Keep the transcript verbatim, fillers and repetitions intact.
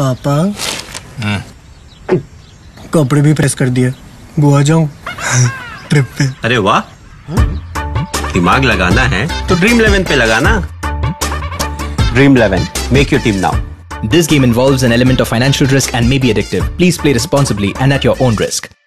पापा कपड़े भी प्रेस कर दिए, गोवा जाऊं ट्रिप पे। अरे वाह, दिमाग लगाना है तो ड्रीम इलेवन पे लगाना। Dream eleven, make your team now. This game involves an element of financial risk and may be addictive. Please play responsibly and at your own risk.